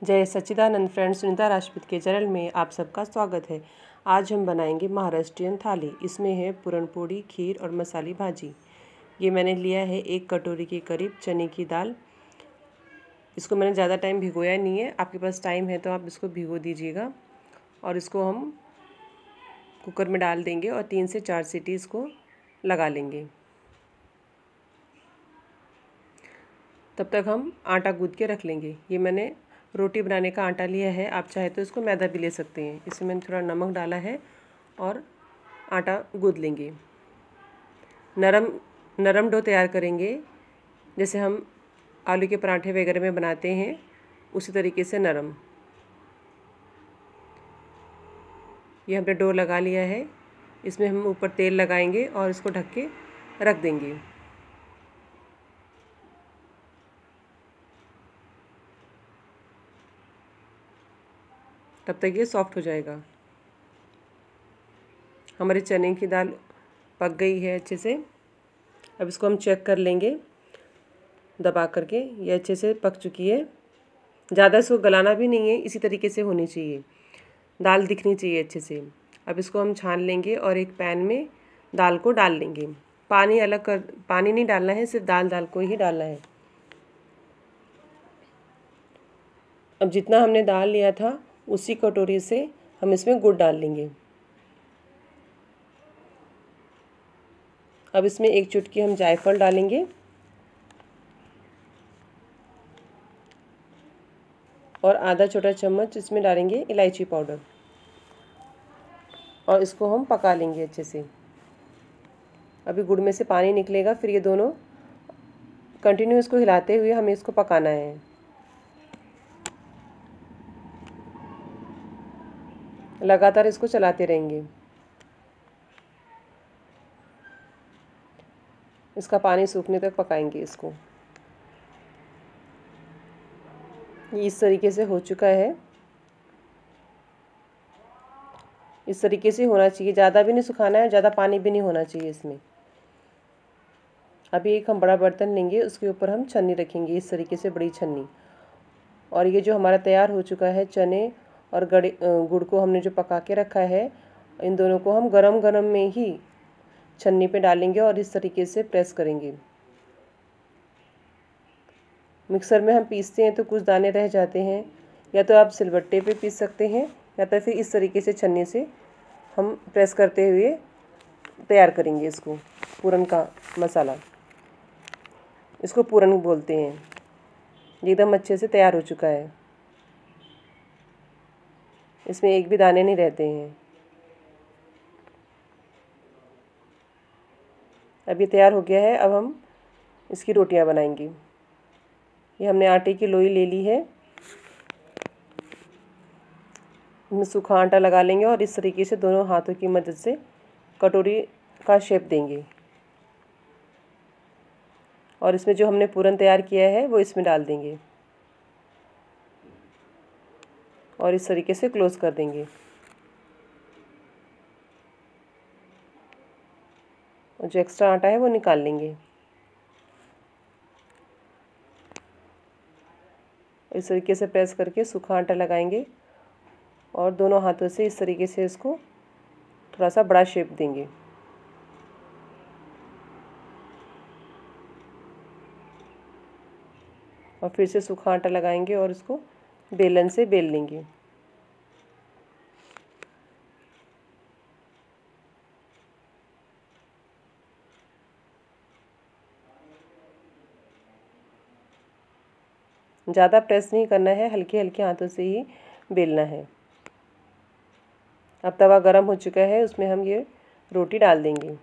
जय सच्चिदानंद फ्रेंड्स, सुनीता राजपूत के चैनल में आप सबका स्वागत है। आज हम बनाएंगे महाराष्ट्रियन थाली। इसमें है पूरनपोड़ी, खीर और मसाली भाजी। ये मैंने लिया है 1 कटोरी के करीब चने की दाल। इसको मैंने ज़्यादा टाइम भिगोया नहीं है। आपके पास टाइम है तो आप इसको भिगो दीजिएगा। और इसको हम कुकर में डाल देंगे और 3 से 4 सीटी इसको लगा लेंगे। तब तक हम आटा गूँथ के रख लेंगे। ये मैंने रोटी बनाने का आटा लिया है। आप चाहे तो इसको मैदा भी ले सकते हैं। इसमें मैंने थोड़ा नमक डाला है और आटा गूँथ लेंगे। नरम डो तैयार करेंगे, जैसे हम आलू के पराठे वगैरह में बनाते हैं उसी तरीके से नरम। ये हमने डो लगा लिया है। इसमें हम ऊपर तेल लगाएंगे और इसको ढक के रख देंगे। तब तक ये सॉफ्ट हो जाएगा। हमारे चने की दाल पक गई है अच्छे से। अब इसको हम चेक कर लेंगे दबा करके। ये अच्छे से पक चुकी है। ज़्यादा इसको गलाना भी नहीं है, इसी तरीके से होनी चाहिए। दाल दिखनी चाहिए अच्छे से। अब इसको हम छान लेंगे और एक पैन में दाल को डाल लेंगे। पानी नहीं डालना है, सिर्फ दाल को ही डालना है। अब जितना हमने दाल लिया था उसी कटोरी से हम इसमें गुड़ डाल लेंगे। अब इसमें 1 चुटकी हम जायफल डालेंगे और आधा छोटा चम्मच इसमें डालेंगे इलायची पाउडर और इसको हम पका लेंगे अच्छे से। अभी गुड़ में से पानी निकलेगा, फिर ये दोनों कंटिन्यू इसको हिलाते हुए हमें इसको पकाना है। लगातार इसको चलाते रहेंगे। इसका पानी सूखने तक पकाएंगे इसको। ये इस तरीके से हो चुका है। इस तरीके से होना चाहिए। ज़्यादा भी नहीं सुखाना है, ज़्यादा पानी भी नहीं होना चाहिए इसमें। अभी एक हम बड़ा बर्तन लेंगे, उसके ऊपर हम छन्नी रखेंगे, इस तरीके से बड़ी छन्नी। और ये जो हमारा तैयार हो चुका है चने और गुड़ को हमने जो पका के रखा है, इन दोनों को हम गरम गरम में ही छन्नी पे डालेंगे और इस तरीके से प्रेस करेंगे। मिक्सर में हम पीसते हैं तो कुछ दाने रह जाते हैं, या तो आप सिलबट्टे पे पीस सकते हैं या तो फिर इस तरीके से छन्नी से हम प्रेस करते हुए तैयार करेंगे इसको। पूरन का मसाला, इसको पूरन बोलते हैं। एकदम अच्छे से तैयार हो चुका है। इसमें एक भी दाने नहीं रहते हैं। अब ये तैयार हो गया है। अब हम इसकी रोटियां बनाएंगे। ये हमने आटे की लोई ले ली है। इसमें सूखा आटा लगा लेंगे और इस तरीके से दोनों हाथों की मदद से कटोरी का शेप देंगे। और इसमें जो हमने पूरन तैयार किया है वो इसमें डाल देंगे और इस तरीके से क्लोज कर देंगे। और जो एक्स्ट्रा आटा है वो निकाल लेंगे। इस तरीके से प्रेस करके सूखा आटा लगाएंगे और दोनों हाथों से इस तरीके से इसको थोड़ा सा बड़ा शेप देंगे। और फिर से सूखा आटा लगाएंगे और इसको बेलन से बेल लेंगे। ज़्यादा प्रेस नहीं करना है, हल्के हल्के हाथों से ही बेलना है। अब तवा गरम हो चुका है, उसमें हम ये रोटी डाल देंगे।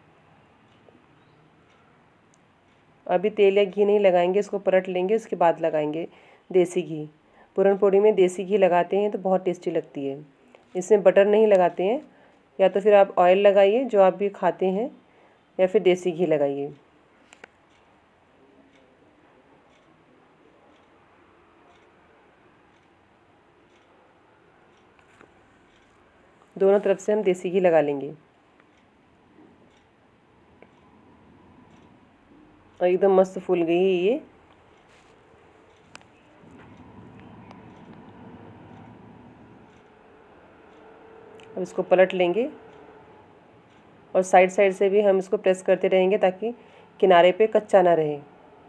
अभी तेल या घी नहीं लगाएंगे, इसको पलट लेंगे, उसके बाद लगाएंगे देसी घी। पूरनपोड़ी में देसी घी लगाते हैं तो बहुत टेस्टी लगती है। इसमें बटर नहीं लगाते हैं। या तो फिर आप ऑयल लगाइए जो आप भी खाते हैं, या फिर देसी घी लगाइए। दोनों तरफ से हम देसी घी लगा लेंगे और एकदम मस्त फूल गई है ये। अब इसको पलट लेंगे और साइड साइड से भी हम इसको प्रेस करते रहेंगे ताकि किनारे पे कच्चा ना रहे।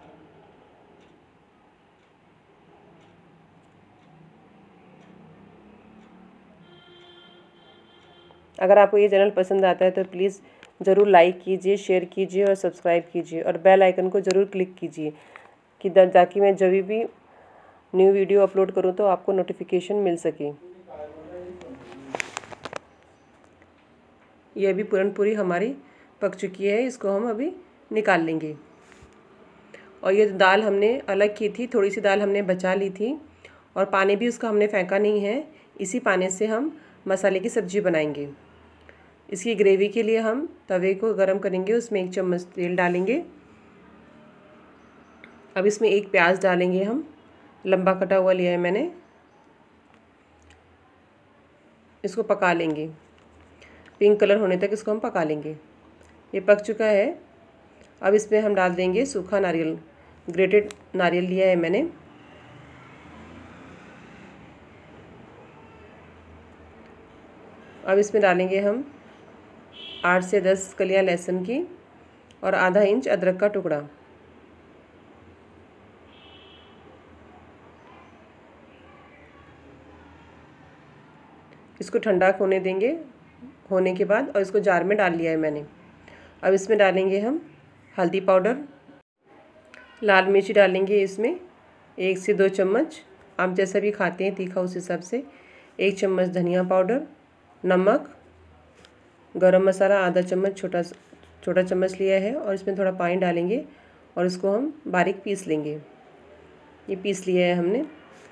अगर आपको ये चैनल पसंद आता है तो प्लीज़ ज़रूर लाइक कीजिए, शेयर कीजिए और सब्सक्राइब कीजिए और बेल आइकन को ज़रूर क्लिक कीजिए कि ताकि मैं जब भी न्यू वीडियो अपलोड करूं तो आपको नोटिफिकेशन मिल सके। ये अभी पूरन पूरी हमारी पक चुकी है, इसको हम अभी निकाल लेंगे। और ये दाल हमने अलग की थी, थोड़ी सी दाल हमने बचा ली थी और पानी भी उसका हमने फेंका नहीं है। इसी पानी से हम मसाले की सब्ज़ी बनाएंगे। इसकी ग्रेवी के लिए हम तवे को गरम करेंगे, उसमें 1 चम्मच तेल डालेंगे। अब इसमें 1 प्याज डालेंगे, हम लंबा कटा हुआ लिया है मैंने। इसको पका लेंगे, पिंक कलर होने तक इसको हम पका लेंगे। ये पक चुका है। अब इसमें हम डाल देंगे सूखा नारियल, ग्रेटेड नारियल लिया है मैंने। अब इसमें डालेंगे हम 8 से 10 कलियां लहसुन की और आधा इंच अदरक का टुकड़ा। इसको ठंडा होने देंगे, होने के बाद और इसको जार में डाल लिया है मैंने। अब इसमें डालेंगे हम हल्दी पाउडर, लाल मिर्ची डालेंगे इसमें 1 से 2 चम्मच, आप जैसा भी खाते हैं तीखा उस हिसाब से। 1 चम्मच धनिया पाउडर, नमक, गरम मसाला आधा चम्मच, छोटा चम्मच लिया है और इसमें थोड़ा पानी डालेंगे और इसको हम बारीक पीस लेंगे। ये पीस लिया है हमने।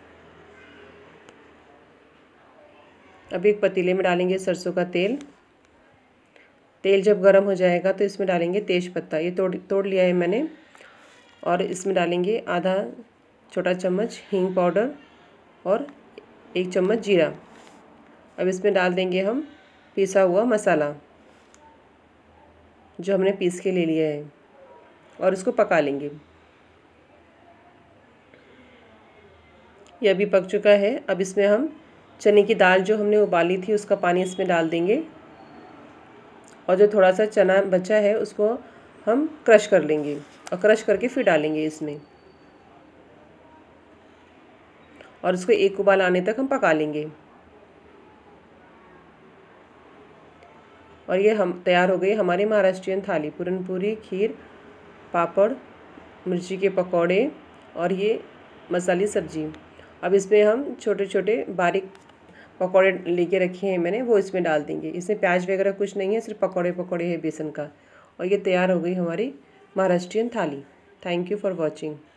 अब एक पतीले में डालेंगे सरसों का तेल। तेल जब गर्म हो जाएगा तो इसमें डालेंगे तेज पत्ता, ये तोड़ लिया है मैंने। और इसमें डालेंगे आधा छोटा चम्मच हींग पाउडर और 1 चम्मच जीरा। अब इसमें डाल देंगे हम पिसा हुआ मसाला जो हमने पीस के ले लिया है और इसको पका लेंगे। ये अभी पक चुका है। अब इसमें हम चने की दाल जो हमने उबाली थी उसका पानी इसमें डाल देंगे और जो थोड़ा सा चना बचा है उसको हम क्रश कर लेंगे और क्रश करके फिर डालेंगे इसमें और इसको 1 उबाल आने तक हम पका लेंगे। और ये हम तैयार हो गई हमारी महाराष्ट्रियन थाली, पूरन पूरी, खीर, पापड़, मिर्ची के पकौड़े और ये मसाली सब्जी। अब इसमें हम छोटे छोटे बारीक पकौड़े लेके रखे हैं मैंने, वो इसमें डाल देंगे। इसमें प्याज वगैरह कुछ नहीं है, सिर्फ पकौड़े है बेसन का। और ये तैयार हो गई हमारी Maharashtrian thali. Thank you for watching.